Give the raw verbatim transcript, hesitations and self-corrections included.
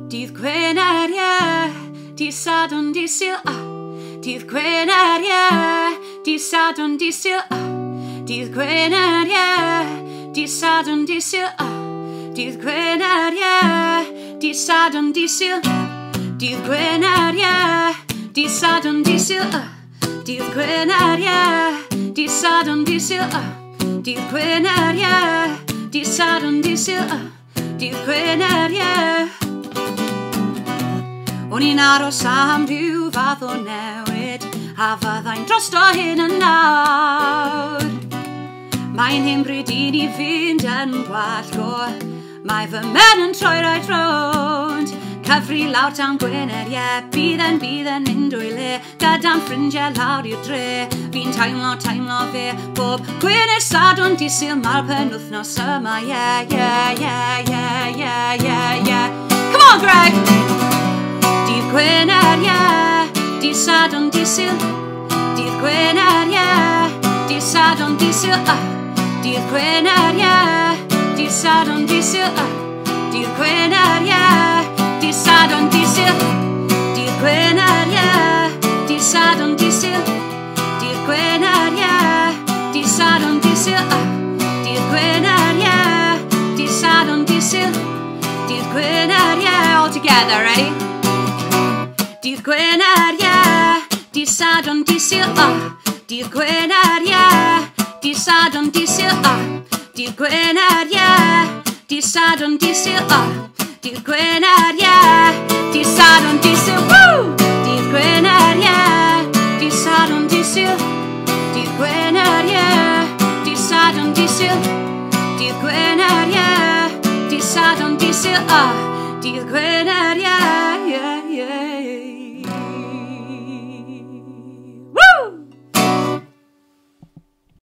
Dydd Gwener, ie, dydd Sadwrn, dydd Sul, ah. Dydd Gwener, ie, dydd Sadwrn, dydd Sul, ah. Dydd Gwener, ie, dydd Sadwrn, dydd Sul, ah. Dydd Gwener, ie, dydd Sadwrn, dydd Sul. Dydd Gwener, ie, dydd Sadwrn, dydd Sul, ah. Dydd Gwener, ie, dydd Sadwrn, dydd Sul, ah. Dydd Gwener, ie, dydd Sadwrn, dydd Sul, ah. Dydd Gwener, ie. O'n i'n aros am rhyw fath o newid, a fyddai'n drosto hyn yn nawr. Mae'n hyn bryd i ni fynd yn gwallgo, mae fy men yn troi rhaid rownd. Cyfri lawr tan Gwener, ie, bydd yn bydd yn mynd o'i le, gyda'n ffrindiau lawr i'r dre. Fi'n teimlo, teimlo fe, bob Gwener, Sadwrn, dydd Sul, ma'r penwythnos yma, ie, ie, ie, ie, ie, ie, ie. Come on, Greg! Dydd Gwener, ie, dydd Sadwrn, dydd Sul. Dydd Gwener, ie, dydd Sadwrn, dydd Sul, ah. Dydd Gwener, ie, dydd Sadwrn, dydd Sul, ah. Dydd Gwener, ie, dydd Sadwrn, dydd Sul. Dydd Gwener, ie, dydd Sadwrn, dydd Sul. Dydd Gwener, ie, dydd Sadwrn, dydd Sul, ah. Dydd Gwener, ie, dydd Sadwrn, dydd Sul. Dydd Gwener, ie, all together, ready? Dydd Gwener, ie, dydd Sadwrn, dydd Sul, ah. Dydd Gwener, ie, dydd Sadwrn, dydd Sul, ah. Dydd Gwener, ie, dydd Sadwrn, dydd Sul, ah. Dydd Gwener, ie, dydd Sadwrn, dydd Sul, woo! Dydd Gwener, ie, dydd Sadwrn, dydd Sul. Dydd Gwener, ie, dydd Sadwrn, dydd Sul. Dydd Gwener, ie, dydd Sadwrn, dydd Sul, ah. Dydd Gwener, ie, ie, ie.